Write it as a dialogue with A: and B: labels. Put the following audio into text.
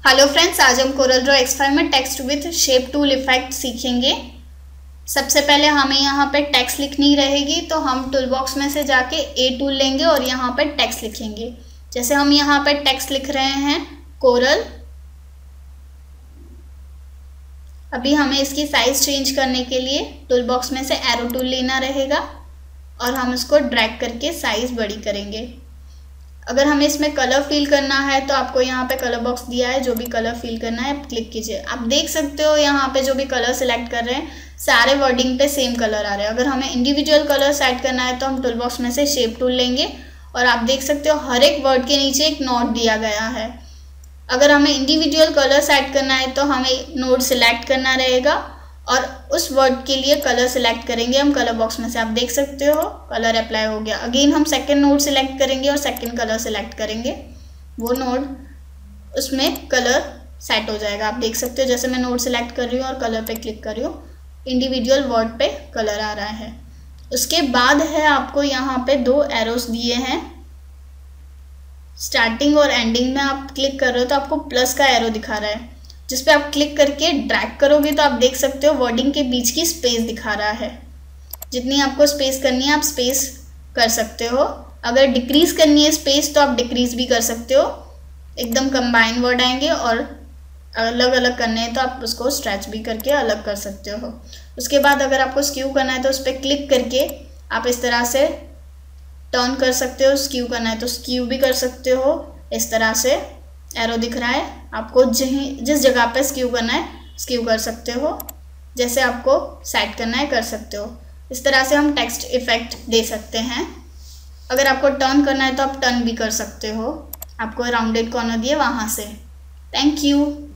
A: Hello friends, आज हम coral draw X5 में text with shape tool effect सीखेंगे। सबसे पहले हमें यहाँ पे टेक्स्ट लिखनी रहेगी, तो हम टूल बॉक्स में से जाके ए टूल लेंगे और यहाँ पे टेक्स्ट लिखेंगे। जैसे हम यहाँ पे टेक्स्ट लिख रहे हैं कोरल। अभी हमें इसकी साइज चेंज करने के लिए टूल बॉक्स में से एरो टूल लेना रहेगा और हम इसको ड्रैग करके साइज बड़ी करेंगे। अगर हमें इसमें कलर फिल करना है तो आपको यहाँ पे कलर बॉक्स दिया है, जो भी कलर फिल करना है क्लिक कीजिए। आप देख सकते हो यहाँ पे जो भी कलर सिलेक्ट कर रहे हैं सारे वर्डिंग पे सेम कलर आ रहे हैं। अगर हमें इंडिविजुअल कलर सेट करना है तो हम टूल बॉक्स में से शेप टूल लेंगे और आप देख सकते हो हर एक वर्ड के नीचे एक नोट दिया गया है। अगर हमें इंडिविजुअल कलर सेट करना है तो हमें नोट सिलेक्ट करना रहेगा और उस वर्ड के लिए कलर सिलेक्ट करेंगे हम कलर बॉक्स में से। आप देख सकते हो कलर अप्लाई हो गया। अगेन हम सेकंड नोड सिलेक्ट करेंगे और सेकंड कलर सिलेक्ट करेंगे, वो नोड उसमें कलर सेट हो जाएगा। आप देख सकते हो जैसे मैं नोड सिलेक्ट कर रही हूँ और कलर पे क्लिक कर रही हूँ, इंडिविजुअल वर्ड पे कलर आ रहा है। उसके बाद है आपको यहाँ पे दो एरोस दिए हैं, स्टार्टिंग और एंडिंग में आप क्लिक कर रहे हो तो आपको प्लस का एरो दिखा रहा है, जिस पे आप क्लिक करके ड्रैग करोगे तो आप देख सकते हो वर्डिंग के बीच की स्पेस दिखा रहा है। जितनी आपको स्पेस करनी है आप स्पेस कर सकते हो। अगर डिक्रीज करनी है स्पेस तो आप डिक्रीज भी कर सकते हो। एकदम कंबाइन वर्ड आएंगे और अलग अलग करने हैं तो आप उसको स्ट्रेच भी करके अलग कर सकते हो। उसके बाद अगर आपको स्क्यू करना है तो उस पर क्लिक करके आप इस तरह से टर्न कर सकते हो। स्क्यू करना है तो स्क्यू भी कर सकते हो। इस तरह से एरो दिख रहा है, आपको जिस जगह पे स्क्यू करना है स्क्यू कर सकते हो, जैसे आपको सेट करना है कर सकते हो। इस तरह से हम टेक्स्ट इफेक्ट दे सकते हैं। अगर आपको टर्न करना है तो आप टर्न भी कर सकते हो, आपको राउंडेड कॉर्नर दिए वहाँ से। Thank you.